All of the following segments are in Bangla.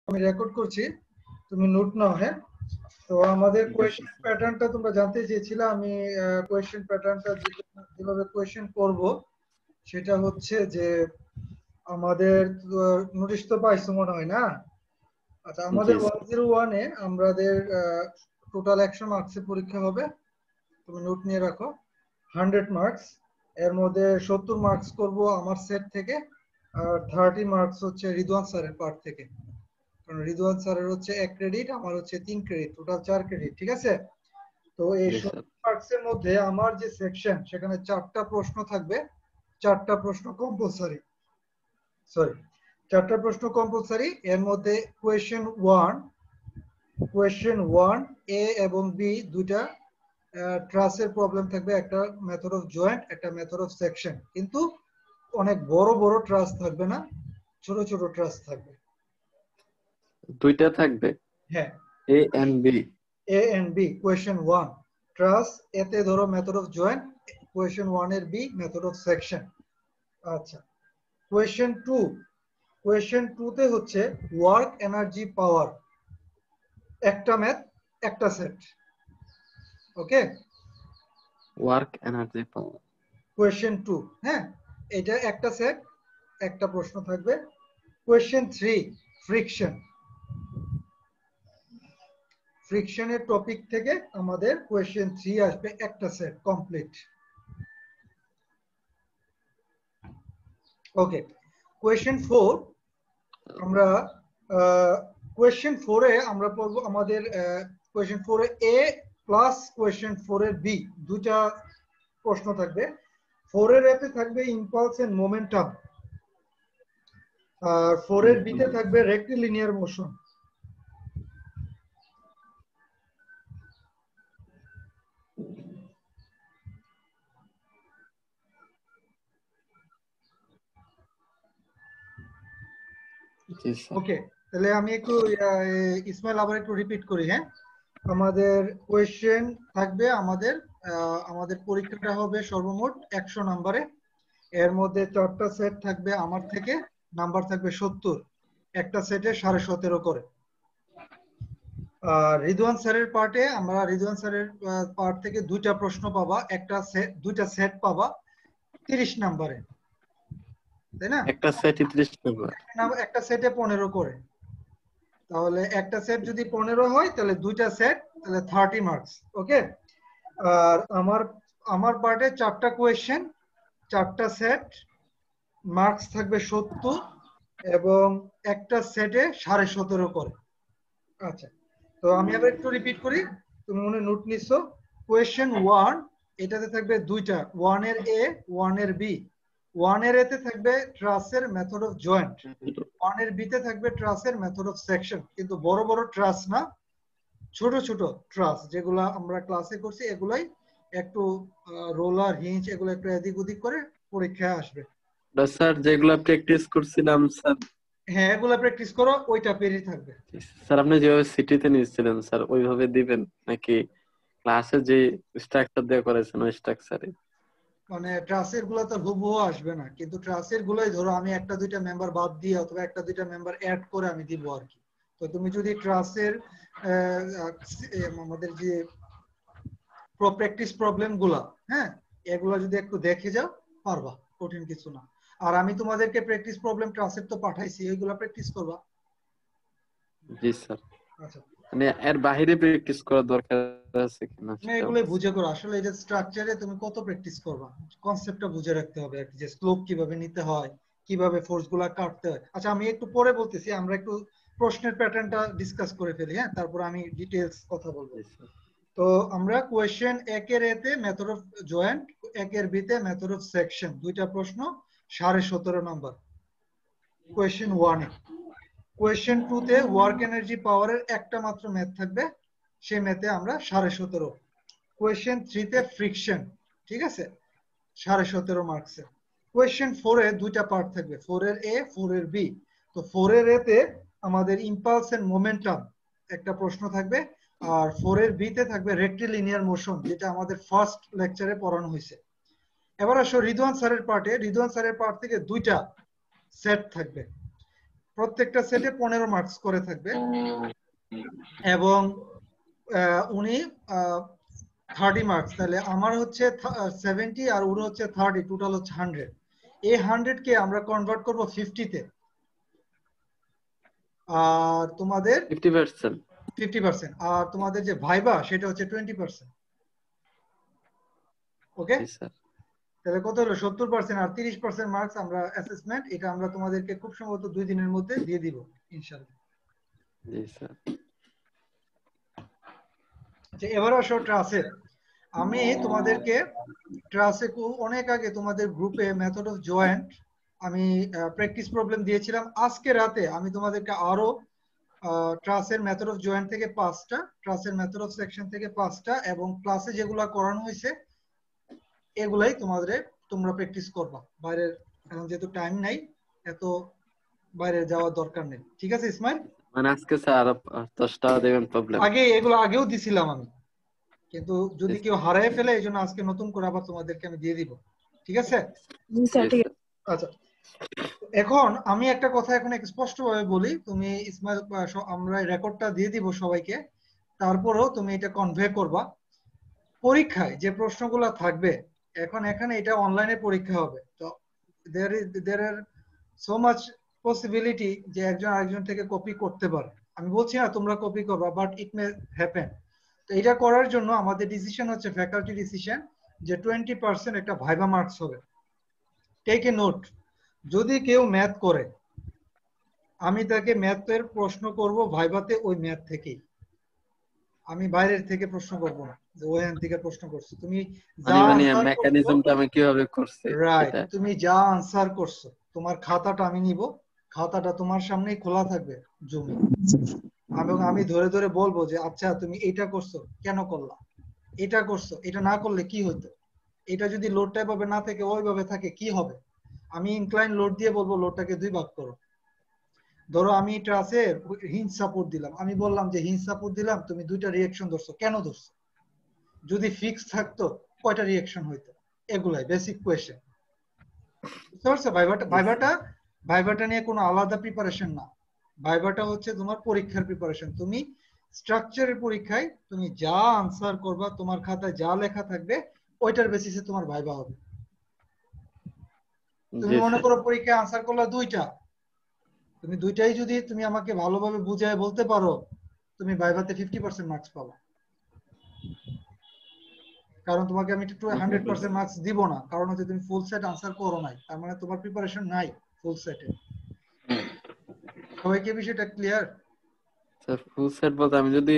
আমি রেকর্ড করছি, তুমি নোট নাও। হ্যাঁ, তো আমাদের কোয়েশ্চেন প্যাটার্নটা তোমরা জানতে চেয়েছিলে। আমি কোয়েশ্চেন প্যাটার্নটা যেভাবে কোয়েশ্চেন করব সেটা হচ্ছে যে আমাদের নোটিশ তো পাইছো মনে হয় না? আচ্ছা, আমাদের 101 এ আমাদের টোটাল 100 মার্কসের পরীক্ষা হবে। তুমি নোট নিয়ে রাখো। 100 মার্কস, এর মধ্যে 70 মার্কস করব আমার সেট থেকে, আর 30 মার্কস হচ্ছে রিদওয়ান স্যারের পার্ট থেকে। কারণ রিদওয়ান স্যারের হচ্ছে 1 ক্রেডিট, আমার হচ্ছে 3 ক্রেডিট, টোটাল 4 ক্রেডিট। ঠিক আছে? তো এই 70 মার্কসের মধ্যে আমার যে সেকশন সেখানে 4টা প্রশ্ন থাকবে, 4টা প্রশ্ন কম্পালসারি। সরি, 4টা প্রশ্ন কম্পালসারি। এর মধ্যে কোয়েশ্চেন 1 এ এবং বি দুইটা ট্রাসের প্রবলেম থাকবে, একটা মেথড অফ জয়েন্ট, একটা মেথড অফ সেকশন। কিন্তু অনেক বড় বড় ট্রাস থাকবে না, ছোট ছোট ট্রাস থাকবে। দুইটা থাকবে, হ্যাঁ, A and B. A and B question 1 truss, এতে ধরো মেথড অফ জয়েন্ট, কোয়েশ্চেন 1 এর বি মেথড অফ সেকশন। আচ্ছা, কোয়েশ্চেন 2 তে হচ্ছে ওয়ার্ক এনার্জি পাওয়ার, একটা ম্যাথ একটা সেট। Okay, work energy power question 2, হ্যাঁ, এটা একটা সেট, একটা প্রশ্ন থাকবে। কোয়েশ্চেন 3 ফ্রিকশন, ফ্রিকশনের টপিক থেকে আমাদের কোয়েশ্চেন 3 আসবে, একটা সেট কমপ্লিট। ওকে, কোয়েশ্চেন 4 আমরা কোয়েশ্চেন 4 এ আমরা পড়ব আমাদের কোয়েশ্চেন 4 এ এ প্লাস কোয়েশ্চেন 4 এর বি, দুইটা প্রশ্ন থাকবে। 4 এর এতে থাকবে ইম্পালস এন্ড মোমেন্টাম, আর 4 এর বি তে থাকবে রেক্টিলিনিয়ার মোশন। ওকে, তাহলে আমি একটু ইসমাইল আবার একটু রিপিট করি। হ্যাঁ, আমাদের কোয়েশ্চেন থাকবে, আমাদের পরীক্ষাটা হবে সর্বমোট 100 নম্বরে। এর মধ্যে 4টা সেট থাকবে আমার থেকে, নাম্বার থাকবে 70, একটা সেটে 17.5 করে। আর রিদওয়ান স্যারের পার্টে আমরা রিদওয়ান স্যারের পার্ট থেকে দুইটা প্রশ্ন পাবা, একটা সেট, দুইটা সেট পাবা 30 নম্বরে, তাই না? একটা সেটে 30 নম্বর, একটা সেটে 15 করে। তাহলে একটা সেট যদি 15 হয় তাহলে দুইটা সেট, তাহলে 30 মার্কস। ওকে, আর আমার পার্টে 4টা কোয়েশ্চেন, 4টা সেট, মার্কস থাকবে 70 এবং একটা সেটে 17.5 করে। আচ্ছা, তো আমি আবার একটু রিপিট করি, তুমি মনে নোট নিছো। কোয়েশ্চেন 1 এটাতে থাকবে দুইটা, 1 এর এ, 1 এর বি। 1 এর এতে থাকবে ট্রাসের মেথড অফ জয়েন্ট, 1 এর বি তে থাকবে ট্রাসের মেথড অফ সেকশন। কিন্তু বড় বড় ট্রাস না, ছোট ছোট ট্রাস যেগুলা আমরা ক্লাসে করছি, এগুলাই একটু রোলার হিঞ্চ, এগুলো একটু এদিক ওদিক করে পরীক্ষায় আসবে। স্যার যেগুলো প্র্যাকটিস করছিলাম স্যার, হ্যাঁ, এগুলা প্র্যাকটিস করো, ওইটা পেরিয়ে থাকবে। স্যার আপনি যেভাবে সিটিতে নিয়েছিলেন স্যার ওইভাবে দিবেন নাকি ক্লাসে যে স্ট্রাকচার দিয়ে করেছেন ওই স্ট্রাকচারে? মানে ট্রাসের গুলো তো হুবহু আসবে না, কিন্তু ট্রাসের গুলোই ধরো আমি একটা দুইটা মেম্বার বাদ দিয়ে অথবা একটা দুইটা মেম্বার অ্যাড করে আমি দিব আর কি। তো তুমি যদি ট্রাসের আমাদের যে প্র্যাকটিস প্রবলেম গুলা, হ্যাঁ, এগুলা যদি একটু দেখে যাও পারবা, কঠিন কিছু না। আর আমি তোমাদেরকে প্র্যাকটিস প্রবলেম ট্রাসের তো পাঠাইছি, ওইগুলা প্র্যাকটিস করবা। জি স্যার, আচ্ছা, মানে এর বাইরে প্র্যাকটিস করার দরকার আছে কিনা তুমি সেটা এগুলোই বুঝে করো। আসলে এটা স্ট্রাকচারে তুমি কত প্র্যাকটিস করবা, কনসেপ্টটা বুঝে রাখতে হবে আর কি, যে স্লোপ কিভাবে নিতে হয়, কিভাবে ফোর্স গুলা কাটতে হয়। আচ্ছা, আমি একটু পরে বলতেছি, আমরা একটু প্রশ্নের প্যাটার্নটা ডিসকাস করে ফেলি। হ্যাঁ, তারপর আমি ডিটেইলস কথা বলবো। তো আমরা কোয়েশ্চেন 1 এর এতে মেথড অফ জয়েন্ট, 1 এর বি তে মেথড অফ সেকশন, দুইটা প্রশ্ন 17.5 নম্বর কোয়েশ্চেন 1 এ। কোয়েশ্চেন 2 তে ওয়ার্ক এনার্জি পাওয়ারের একটা মাত্র ম্যাথ থাকবে, সেই ম্যাথে আমরা 17.5। কোয়েশ্চেন 3 তে ফ্রিকশন, ঠিক আছে, 17.5 মার্কসে। কোয়েশ্চেন 4 এ দুইটা পার্ট থাকবে, 4 এর এ, 4 এর বি। তো 4 এর এতে আমাদের ইম্পালস এন্ড মোমেন্টাম একটা প্রশ্ন থাকবে, আর 4 এর বি তে থাকবে রেক্টিলিনিয়ার মোশন, যেটা আমাদের ফার্স্ট লেকচারে পড়ানো হয়েছে। এবার আসো রিদওয়ান স্যারের পার্টে, রিদওয়ান স্যারের পার্ট থেকে দুইটা সেট থাকবে। প্রত্যেকটা সেটে 15 মার্কস করে থাকবে এবং উনি 30 মার্কস, তাহলে আমার হচ্ছে 70 আর ওর হচ্ছে 30, টোটাল হচ্ছে 100। এই 100 কে আমরা কনভার্ট করব 50 তে, আর তোমাদের 50%। 50%, আর তোমাদের যে ভাইবা সেটা হচ্ছে 20%। ওকে, জি স্যার। তাহলে কত হলো 70%, আর 30% মার্কস আমরা অ্যাসেসমেন্ট, এটা আমরা তোমাদেরকে খুব সম্ভবত 2 দিনের মধ্যে দিয়ে দিব ইনশাআল্লাহ। জি স্যার। আচ্ছা, এবার আসো ট্রাসে। আমি তোমাদেরকে ট্রাসে অনেক আগে তোমাদের গ্রুপে মেথড অফ জয়েন্ট আমি প্র্যাকটিস প্রবলেম দিয়েছিলাম। আজকে রাতে আমি তোমাদেরকে আরো ট্রাসের মেথড অফ জয়েন্ট থেকে 5টা, ট্রাসের মেথড অফ সেকশন থেকে 5টা, এবং ক্লাসে যেগুলা করানো হয়েছে এগুলাই তোমরা প্র্যাকটিস করবা। বাইরের এখন যেহেতু টাইম নাই, এত বাইরে যাওয়ার দরকার নেই। ঠিক আছে ইসমাইল? মানে আজকে স্যার 10টা দেবেন প্রবলেম? আগে এগুলো আগেও দিছিলাম আমি, কিন্তু যদি কেউ হারায় ফেলে এই জন্য আজকে নতুন করে আবার তোমাদেরকে আমি দিয়ে দিব। ঠিক আছে? আচ্ছা, এখন আমি একটা কথা এখন স্পষ্টভাবে বলি, তুমি ইসমাইল, আমরা রেকর্ডটা দিয়ে দিব সবাইকে, তারপরেও তুমি এটা কনভে করবা। পরীক্ষায় যে প্রশ্নগুলো থাকবে, এখন এখানে এটা অনলাইনে পরীক্ষা হবে, তো there are so much possibility যে একজন আরেকজন থেকে কপি করতে পারে। আমি বলছি না তোমরা কপি করবা, বাট ইট মে হ্যাপেন। তো এটা করার জন্য আমাদের ডিসিশন হচ্ছে, ফ্যাকাল্টি ডিসিশন, যে 20% একটা ভাইবা মার্কস হবে। টেক এ নোট, যদি কেউ ম্যাথ করে আমি তাকে ম্যাথের প্রশ্ন করব ভাইভাতে, ওই ম্যাথ থেকেই, আমি বাইরের থেকে প্রশ্ন করব না যে ওখান থেকে প্রশ্ন করছো তুমি যা মানে আনসার করছো। মেকানিজমটা আমি কিভাবে করছি রাইট, এটা। তুমি যা আনসার করছো তোমার খাতাটা আমি নিব, খাতাটা তোমার সামনেই খোলা থাকবে জমি, এবং আমি ধরে ধরে বলবো যে আচ্ছা তুমি এটা করছো কেন করলা, এটা করছো এটা না করলে কি হতো, এটা যদি লোডটা এভাবে না থেকে ওইভাবে থাকে কি হবে। আমি ইনক্লাইন লোড দিয়ে বলবো লোডটাকে 2 ভাগ করো। ধরো আমি ট্রাসে হিঞ্জ সাপোর্ট দিলাম, আমি বললাম যে হিঞ্জ সাপোর্ট দিলাম, তুমি 2টা রিঅ্যাকশন ধরছো, কেন ধরছো, যদি ফিক্স থাকতো কয়টা রিঅ্যাকশন হইতো। এগুলাই বেসিক কোয়েশ্চেন, বুঝতে পারছো? ভাইভাটা নিয়ে কোনো আলাদা প্রিপারেশন না, ভাইভাটা হচ্ছে তোমার পরীক্ষার প্রিপারেশন। তুমি স্ট্রাকচারের পরীক্ষায় তুমি যা আনসার করবা, তোমার খাতায় যা লেখা থাকবে ওইটার বেসিসে তোমার ভাইভা হবে। তুমি মনে করো পরীক্ষায় আনসার করলা 2টা, তুমি 2টাই যদি তুমি আমাকে ভালোভাবে বুঝায় বলতে পারো, তুমি ভাইভাতে 50% মার্কস পাবা। কারণ তোমাকে আমি 100% মার্কস দিব না, কারণ হচ্ছে তুমি ফুল সেট আনসার করো নাই, তার মানে তোমার প্রিপারেশন নাই ফুল সেটে। সবাইকে বিষয়টা ক্লিয়ার? স্যার ফুল সেট বলতে আমি যদি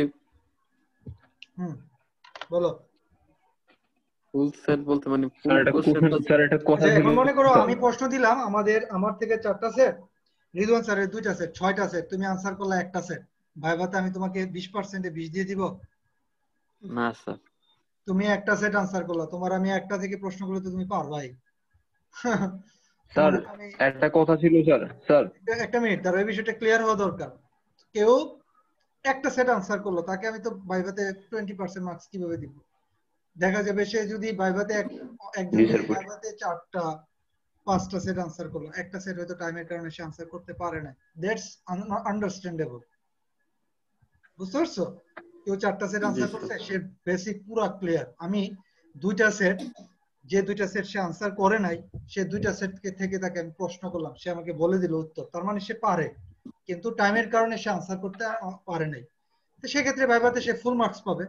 বলো। ফুল সেট বলতে মানে স্যার একটা কথা ছিল। এখন মনে করো আমি প্রশ্ন দিলাম, আমার থেকে 4টা সেট, রিদওয়ান স্যারের 2টা সেট, 6টা সেট, তুমি আনসার করলা একটা সেট, ভাইভাতে আমি তোমাকে 20%-এ 20 দিয়ে দিব? না স্যার। তুমি একটা সেট আনসার করলা, তোমার আমি একটা থেকে প্রশ্নগুলো তো তুমি পারবাই। স্যার একটা কথা ছিল স্যার একটা মিনিট, তার এই বিষয়টা ক্লিয়ার হওয়া দরকার। কেউ একটা সেট আনসার করলো, তাকে আমি তো ভাইভাতে 20% মার্কস কিভাবে দিব? দেখা যাবে সে যদি ভাইভাতে একজন যদি ভাইভাতে 4টা 5টা সেট আনসার করলো, একটা সেট হয়তো টাইমের কারণে সে আনসার করতে পারে না, দ্যাটস আন্ডারস্ট্যান্ডেবল। বুঝতে পারছো? কেউ 4টা সেট আনসার করছে, সে বেসিক পুরো ক্লিয়ার। আমি 2টা সেট, যে 2টা সেট সে আনসার করে নাই, সে 2টা সেট থেকে তাকে আমি প্রশ্ন করলাম, সে আমাকে বলে দিল উত্তর, তার মানে সে পারে, কিন্তু টাইমের কারণে সে আনসার করতে পারে নাই। তো সেক্ষেত্রে ভাইভাতে সে ফুল মার্কস পাবে।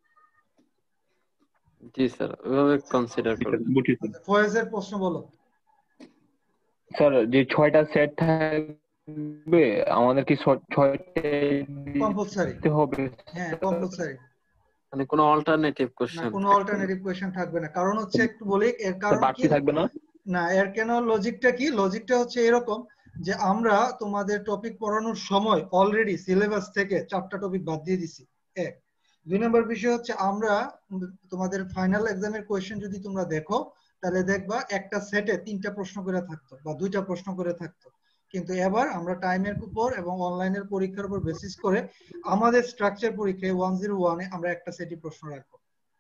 জি স্যার, ওইভাবে কনসিডার করুন। ফয়েজের প্রশ্ন বলো। স্যার যে 6টা সেট থাকবে আমাদের কি 6টা কম্পালসারি? দিতে হবে? হ্যাঁ কম্পালসারি। মানে কোনো অল্টারনেটিভ না, কোশ্চেন কোনো অল্টারনেটিভ কোয়েশ্চেন থাকবে না। কারণ হচ্ছে একটু বলি এর স্যার কারণ কি। বাড়তি থাকবে না? না, এর কেন লজিকটা কি, লজিকটা হচ্ছে এরকম যে আমরা তোমাদের টপিক পড়ানোর সময় অলরেডি সিলেবাস থেকে 4টা টপিক বাদ দিয়ে দিছি। 2 নম্বর বিষয় হচ্ছে আমরা তোমাদের ফাইনাল এক্সামের কোয়েশ্চেন যদি তোমরা দেখো, তাহলে দেখবা একটা সেটে 3টা প্রশ্ন করে থাকতো বা 2টা প্রশ্ন করে থাকতো, কিন্তু এবার আমরা টাইমের উপর এবং অনলাইনের পরীক্ষার উপর বেসিস করে আমাদের স্ট্রাকচার পরীক্ষায় 101-এ আমরা একটা সেটই প্রশ্ন রাখবো।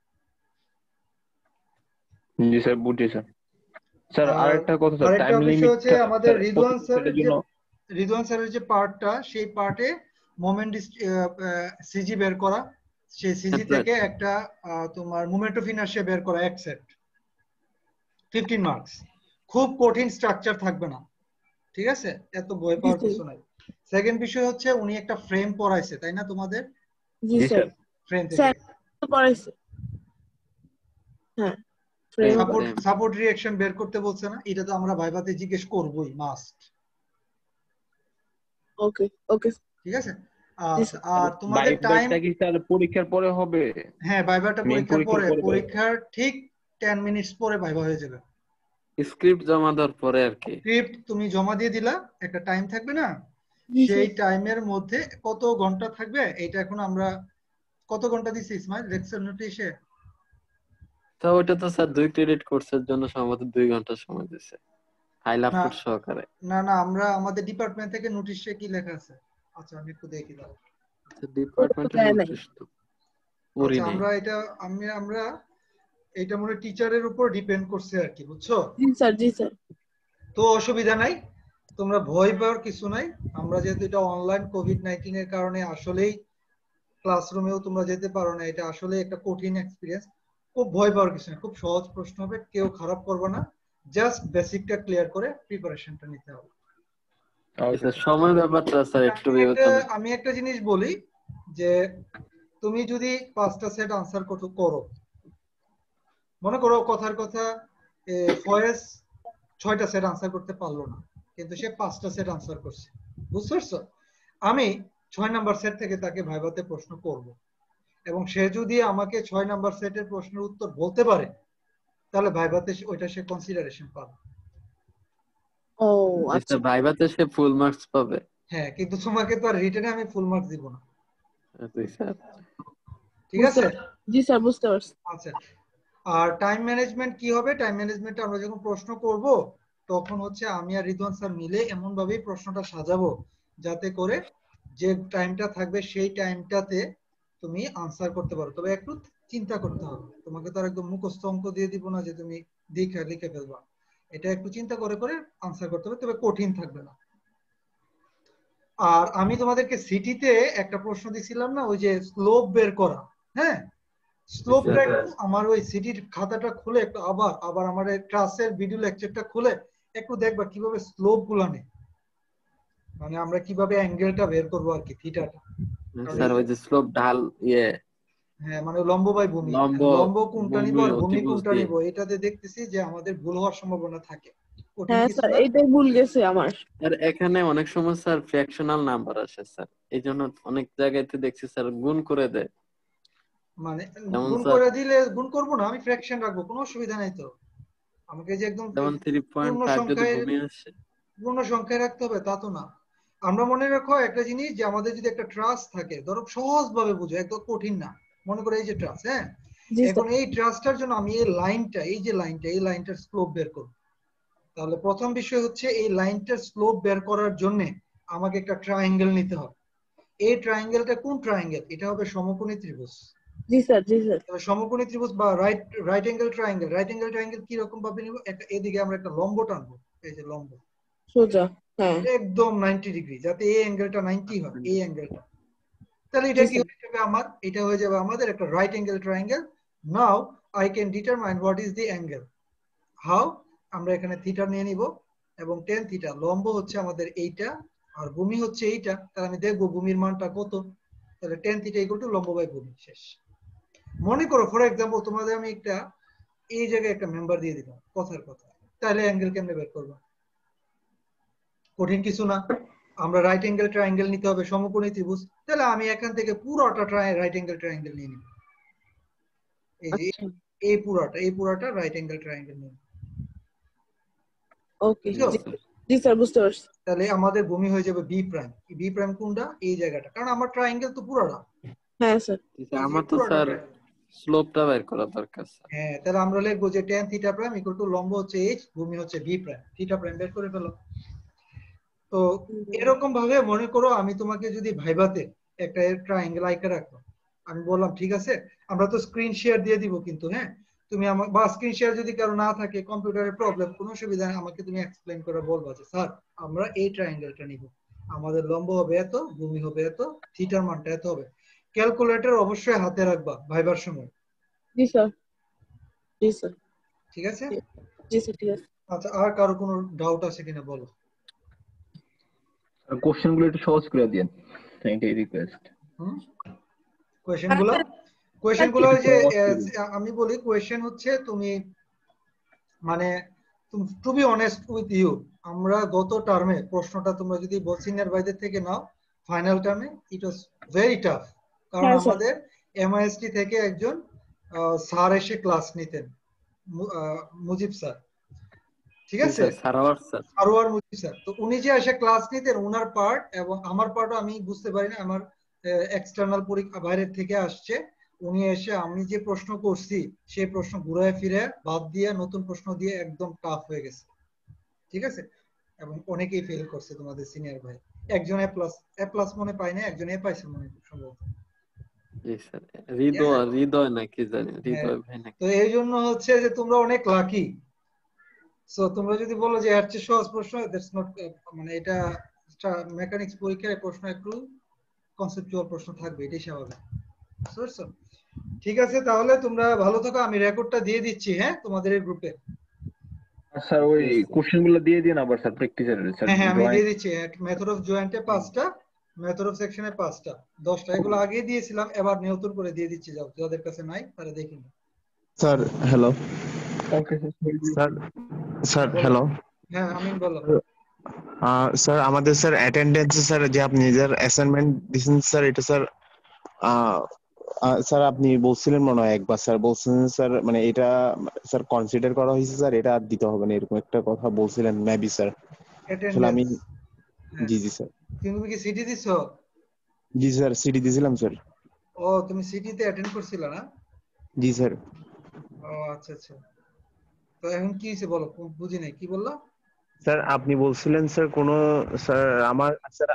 জি স্যার, বুঝছি স্যার। স্যার আরেকটা কথা স্যার, আরেকটা টাইম বিষয় লিমিট হচ্ছে আমাদের রিদওয়ান স্যারের যে রিদওয়ান স্যারের যে পার্টটা, সেই পার্টে মোমেন্ট সিজি বের করা, সেই সিজি Separate. থেকে একটা তোমার মোমেন্ট অফ ইনার্শিয়া বের করা, এক সেট, 15 মার্কস। খুব কঠিন স্ট্রাকচার থাকবে না, ঠিক আছে? এত ভয় পাওয়ার কিছু নাই। সেকেন্ড বিষয় হচ্ছে উনি একটা ফ্রেম পড়াইছে, তাই না তোমাদের? জি জি স্যার। স্যার। ফ্রেম থেকে স্যার তো পড়াইছে। হ্যাঁ, frame সাপোর্ট রিঅ্যাকশন বের করতে বলছে না? এটা তো আমরা ভাইভাতে জিজ্ঞেস করবই, মাস্ট। ওকে ওকে ঠিক আছে? আচ্ছা, আর তোমাদের ভাইবাটা টাইম, কি স্যার পরীক্ষার পরে হবে? হ্যাঁ ভাইভাটা Main পরীক্ষার পরে, পরীক্ষার পরে? পরীক্ষার ঠিক 10 মিনিটস পরে ভাইভা হয়ে যাবে। স্ক্রিপ্ট জমা দেওয়ার পরে আর কি। স্ক্রিপ্ট তুমি জমা দিয়ে দিলা, একটা টাইম থাকবে না? জি সেই স্যার। টাইমের মধ্যে কত ঘন্টা থাকবে, এটা এখন আমরা কত ঘন্টা দিছি ইসমাইল লেকচার নোটিশে? তো ওইটা তো স্যার 2 ক্রেডিট কোর্সের জন্য সম্ভবত 2 ঘন্টা সময় দিছে, ফাইল না আপলোড সহকারে। না, আমরা আমাদের ডিপার্টমেন্ট থেকে নোটিশে কি লেখা আছে? আচ্ছা আমি একটু দেখি দাও। ডিপার্টমেন্টের দেয় নাই। নোটিশ তো পড়ি আচ্ছা নাই। আমরা এটা মনে টিচারের উপর ডিপেন্ড করছে আর কি, বুঝছো? জি স্যার জি স্যার। তো অসুবিধা নাই, তোমরা ভয় পাওয়ার কিছু নাই। আমরা যেহেতু এটা অনলাইন কোভিড-19 এর কারণে আসলেই ক্লাসরুমেও তোমরা যেতে পারো না, এটা আসলে একটা কঠিন এক্সপিরিয়েন্স। খুব ভয় পাওয়ার কিছু না, খুব সহজ প্রশ্ন হবে, কেউ খারাপ করবে না। জাস্ট বেসিকটা ক্লিয়ার করে প্রিপারেশনটা নিতে হবে। স্যার সময় ব্যাপারটা স্যার একটু বিবেচনা। আমি একটা জিনিস বলি, যে তুমি যদি 5টা সেট আনসার করো, মনে করো কথার কথা ফয়েজ 6টা সেট আনসার করতে পারলো না, কিন্তু সে 5টা সেট আনসার করছে, বুঝতে পারছো? আমি 6 নাম্বার সেট থেকে তাকে ভাইভাতে প্রশ্ন করব, এবং সে যদি আমাকে 6 নাম্বার সেটের প্রশ্নের উত্তর বলতে পারে, তাহলে ভাইভাতে ওইটা সে কনসিডারেশন পাবে। ও আচ্ছা। স্যার ভাইভাতে সে ফুল মার্কস পাবে। হ্যাঁ, কিন্তু তোমাকে তো আর রিটেনে আমি ফুল মার্কস দিব না, জি স্যার। ঠিক আছে? জি স্যার বুঝতে পারছি। আচ্ছা, আর টাইম ম্যানেজমেন্ট কি হবে? টাইম ম্যানেজমেন্ট আমরা যখন প্রশ্ন করব, তখন হচ্ছে আমি আর রিদওয়ান স্যার মিলে এমন ভাবেই প্রশ্নটা সাজাবো যাতে করে যে টাইমটা থাকবে সেই টাইমটাতে তুমি আনসার করতে পারো। তবে একটু চিন্তা করতে হবে, তোমাকে তো আর একদম মুখস্থ অঙ্ক দিয়ে দিব না যে তুমি লিখে ফেলবা। এটা একটু চিন্তা করে করে আনসার করতে হবে, তবে কঠিন থাকবে না। আর আমি তোমাদেরকে সিটিতে একটা প্রশ্ন দিছিলাম না, ওই যে স্লোপ বের করা, হ্যাঁ, স্লোপটা একটু আমার ওই সিটির খাতাটা খুলে একটু আবার আমার ক্লাসের ভিডিও লেকচারটা খুলে একটু দেখবা কিভাবে স্লোপ গুলা নেই, মানে আমরা কিভাবে অ্যাঙ্গেলটা বের করবো আর কি, থিটাটা। স্যার ওই যে স্লোপ ঢাল হ্যাঁ, মানে লম্ব বাই ভূমি, লম্ব কোনটা নিব আর ভূমি কোনটা নিব, এটাতে দেখতেছি যে আমাদের ভুল হওয়ার সম্ভাবনা থাকে। হ্যাঁ স্যার, এইটাই ভুল গেছে আমার। আর এখানে অনেক সময় স্যার ফ্র্যাকশনাল নাম্বার আসে স্যার, এই জন্য অনেক জায়গাতে দেখছি স্যার গুণ করে দেয়। মানে যেমন গুণ করে দিলে গুণ করব না, আমি ফ্র্যাকশন রাখবো, কোনো অসুবিধা নাই তো। আমাকে যে একদম যেমন পূর্ণ 3.5 যদি সংখ্যায় ভূমি আসে, পূর্ণ সংখ্যায় রাখতে হবে তা তো না। আমরা মনে রাখো একটা জিনিস, যে আমাদের যদি একটা ট্রাস্ট থাকে, ধরো সহজ ভাবে বুঝো, একদম কঠিন না, মনে করো এই যে ট্রাস্ট, হ্যাঁ, এখন এই ট্রাস্টটার জন্য আমি এই লাইনটার স্লোপ বের করব। তাহলে প্রথম বিষয় হচ্ছে এই লাইনটার স্লোপ বের করার জন্য আমাকে একটা ট্রায়াঙ্গেল নিতে হবে। এই ট্রায়াঙ্গেলটা কোন ট্রায়াঙ্গেল? এটা হবে সমকোণী ত্রিভুজ। জি স্যার জি স্যার। সমকোণী ত্রিভুজ বা রাইট অ্যাঙ্গেল ট্রায়াঙ্গেল কি রকম ভাবে নিব? এদিকে আমরা একটা লম্ব টানবো, এই যে লম্ব সোজা, হ্যাঁ একদম 90 ডিগ্রি, যাতে এই অ্যাঙ্গেলটা 90 হয়, এই অ্যাঙ্গেলটা। তাহলে এটা কি হয়ে যাবে আমার? এটা হয়ে যাবে আমাদের একটা right angle triangle. Now I can determine what is the angle. How? আমরা এখানে থিটা নিয়ে নিব, এবং টেন থিটা, লম্ব হচ্ছে আমাদের এইটা আর ভূমি হচ্ছে এইটা, তাহলে আমি দেখবো ভূমির মানটা কত। তাহলে টেন থিটা ইকুয়াল টু লম্ব বাই ভূমি, শেষ। মনে করো ফর এক্সাম্পল তোমাদের আমি একটা এই জায়গায় একটা মেম্বার দিয়ে দিলাম, কথার কথা, তাহলে অ্যাঙ্গেল কেমনে বের করবা? কঠিন কিছু না, আমরা রাইট অ্যাঙ্গেল ট্রায়াঙ্গেল নিতে হবে, সমকোণী ত্রিভুজ। তাহলে আমি এখান থেকে পুরোটা রাইট অ্যাঙ্গেল ট্রায়াঙ্গেল নিয়ে নিব, এই যে এই পুরাটা রাইট অ্যাঙ্গেল ট্রায়াঙ্গেল নিয়ে। ওকে জি স্যার বুঝতে পারছি। তাহলে আমাদের ভূমি হয়ে যাবে বি প্রাইম। বি প্রাইম কোনটা? এই জায়গাটা, কারণ আমার ট্রায়াঙ্গেল তো পুরোটা। হ্যাঁ স্যার। আমার তো স্যার স্লোপটা বের করা দরকার স্যার। হ্যাঁ, তাহলে আমরা লিখবো যে tan theta prime equal to লম্ব হচ্ছে h, ভূমি হচ্ছে b প্রাইম, থিটা প্রাইম বের করে ফেলো। তো এরকম ভাবে মনে করো আমি তোমাকে যদি ভাইভাতে একটা ট্রায়াঙ্গেল আঁকা রাখলাম, আমি বললাম ঠিক আছে, আমরা তো স্ক্রিন শেয়ার দিয়ে দিব কিন্তু, হ্যাঁ, তুমি আমার বা স্ক্রিন শেয়ার যদি কারো না থাকে, কম্পিউটারের প্রবলেম, কোনো অসুবিধা নেই, আমাকে তুমি এক্সপ্লেইন করে বলবা যে স্যার আমরা এই ট্রায়াঙ্গেলটা নিব, আমাদের লম্ব হবে এত, ভূমি হবে এত, থিটার মানটা এত হবে। ক্যালকুলেটর অবশ্যই হাতে রাখবা ভাইবার সময়। জি স্যার। জি স্যার। ঠিক আছে? জি স্যার, ঠিক আছে। আচ্ছা, আর কারো কোনো ডাউট আছে কিনা বলো। কোশ্চেন গুলো একটু সহজ করে দিন, এটাই রিকোয়েস্ট। কোয়েশ্চেনগুলো ওই যে আমি বলি, কোয়েশ্চেন হচ্ছে তুমি মানে to be honest with you, আমরা গত টার্মে প্রশ্নটা তোমরা যদি সিনিয়র ভাইদের থেকে নাও, ফাইনাল টার্মে ইট ওয়াজ ভেরি টাফ, কারণ হ্যাঁ, স্যার। আমাদের এমআইএসটি থেকে একজন স্যার এসে ক্লাস নিতেন, মুজিব স্যার, ঠিক জি আছে, sir, Sarwar sir. Sarwar Mujib sir. তো উনি যে এসে ক্লাস নিতেন, উনার পার্ট এবং আমার পার্টও আমি বুঝতে পারি না, আমার এক্সটার্নাল পরীক্ষা বাইরের থেকে আসছে, উনি এসে আমি যে প্রশ্ন করছি সেই প্রশ্ন ঘুরায় ফিরে বাদ দিয়ে নতুন প্রশ্ন দিয়ে একদম টাফ হয়ে গেছে, ঠিক আছে, এবং অনেকেই ফেল করছে তোমাদের সিনিয়র ভাই, একজন এ প্লাস মনে পায় না, একজন এ পাইছে মনে হয় সম্ভবত। জি স্যার, হৃদয় নাকি জানি, হ্যাঁ, হৃদয় ভাই নাকি। তো এই জন্য হচ্ছে যে তোমরা অনেক লাকি। সো তোমরা যদি বলো যে এর চেয়ে সহজ প্রশ্ন, দ্যাটস নট, মানে এটা মেকানিক্স পরীক্ষায় প্রশ্ন একটু কনসেপচুয়াল প্রশ্ন থাকবে, এটাই স্বাভাবিক। বুঝছো? ঠিক আছে, তাহলে তোমরা ভালো থাকো, আমি রেকর্ডটা দিয়ে দিচ্ছি হ্যাঁ তোমাদের এই গ্রুপে। স্যার ওই কোশ্চেন গুলো দিয়ে দিন আবার স্যার, প্র্যাকটিসের স্যার। হ্যাঁ, আমি দিয়ে দিচ্ছি। মেথড অফ জয়েন্টে 5টা, মেথড অফ সেকশনে 5টা, 10টা, এগুলো আগেই দিয়েছিলাম, এবার নতুন করে দিয়ে দিচ্ছি, যাও যাদের কাছে নাই তারা দেখে নিন। Sir hello. Okay sir sir hello. হ্যাঁ, আমিন বলো। স্যার আমাদের স্যার অ্যাটেন্ডেন্সে স্যার যে আপনি যে অ্যাসাইনমেন্ট দিয়েছেন স্যার, এটা স্যার স্যার আপনি বলছিলেন মনে হয় একবার, স্যার বলছিলেন স্যার মানে এটা স্যার কনসিডার করা হয়েছে স্যার, এটা আর দিতে হবে না এরকম একটা কথা বলছিলেন মেবি স্যার। আসলে আমি অ্যাটেন্ডেন্স, জি জি স্যার। তুমি কি সিটি দিছো? জি স্যার, সিডি দিয়েছিলাম স্যার। ও, তুমি সিটিতে অ্যাটেন্ড করছিলা না? জি স্যার। ও আচ্ছা আচ্ছা, তো এখন কি হয়েছে বলো, বুঝি নাই, কি বললা? স্যার আপনি বলছিলেন স্যার কোন স্যার আমার স্যার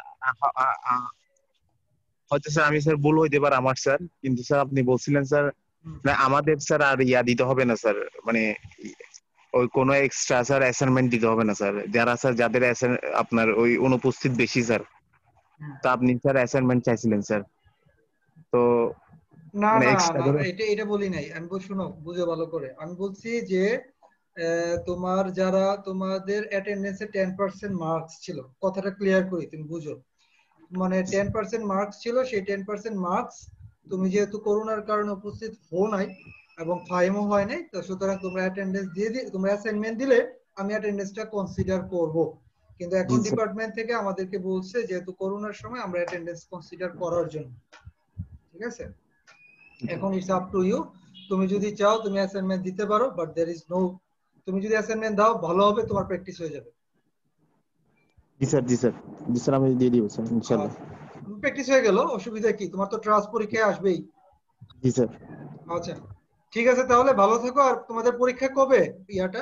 হয়তো স্যার আমি স্যার ভুল হইতে পারে আমার স্যার, কিন্তু স্যার আপনি বলছিলেন স্যার না আমাদের স্যার আর ইয়া দিতে হবে না স্যার, মানে ওই কোনো এক্সট্রা স্যার অ্যাসাইনমেন্ট দিতে হবে না স্যার, যারা স্যার যাদের আপনার ওই অনুপস্থিত বেশি স্যার, তা আপনি স্যার অ্যাসাইনমেন্ট চাইছিলেন স্যার, তো না মানে না এক্সট্রা না, করে। এটা বলি নাই আমি, শোনো বুঝো ভালো করে, আমি বলছি যে তোমার যারা তোমাদের অ্যাটেন্ডেন্সে 10% মার্কস ছিল, কথাটা ক্লিয়ার করি তুমি বুঝো, মানে 10% মার্কস ছিল, সেই 10% মার্কস তুমি যেহেতু করোনার কারণে উপস্থিত হও নাই এবং ফাইমও হয় নাই, তো সুতরাং তোমরা অ্যাটেন্ডেন্স দিয়ে তোমরা অ্যাসাইনমেন্ট দিলে আমি অ্যাটেন্ডেন্সটা কনসিডার করব, কিন্তু এখন জি স্যার। ডিপার্টমেন্ট থেকে আমাদেরকে বলছে যেহেতু করোনার সময় আমরা অ্যাটেন্ডেন্স কনসিডার করার জন্য, ঠিক আছে, এখন ইটস আপ টু ইউ, তুমি যদি চাও তুমি অ্যাসাইনমেন্ট দিতে পারো, বাট देयर इज নো, তুমি যদি অ্যাসাইনমেন্ট দাও ভালো হবে, তোমার প্র্যাকটিস হয়ে যাবে। জি স্যার জি স্যার। জি স্যার আমি দিয়ে দিব স্যার ইনশাআল্লাহ। প্র্যাকটিস হয়ে গেল, অসুবিধা কি, তোমার তো ট্রাস্ট পরীক্ষায় আসবেই। জি স্যার। আচ্ছা ঠিক আছে, তাহলে ভালো থেকো। আর তোমাদের পরীক্ষা কবে, ইয়াটা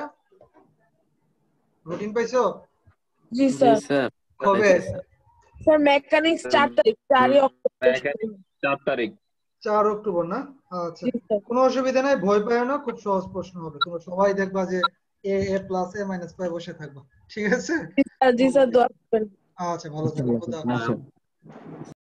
রুটিন পাইছো? জি জি স্যার। স্যার, কবে? পাইছি স্যার। স্যার মেকানিক্স 4 তারিখ, 4 অক্টোবর। 4 তারিখ। 4 অক্টোবর না? আচ্ছা, জি স্যার। কোনো অসুবিধা নাই, ভয় পাও না, খুব সহজ প্রশ্ন হবে, তোমরা সবাই দেখবা যে এ প্লাস এ মাইনাস পাই বসে থাকবা, ঠিক আছে? জি স্যার, দোয়া করবেন। আচ্ছা, ভালো থাকো, ইনশাআল্লাহ খোদা স্যার। হাফেজ। ইনশাআল্লাহ।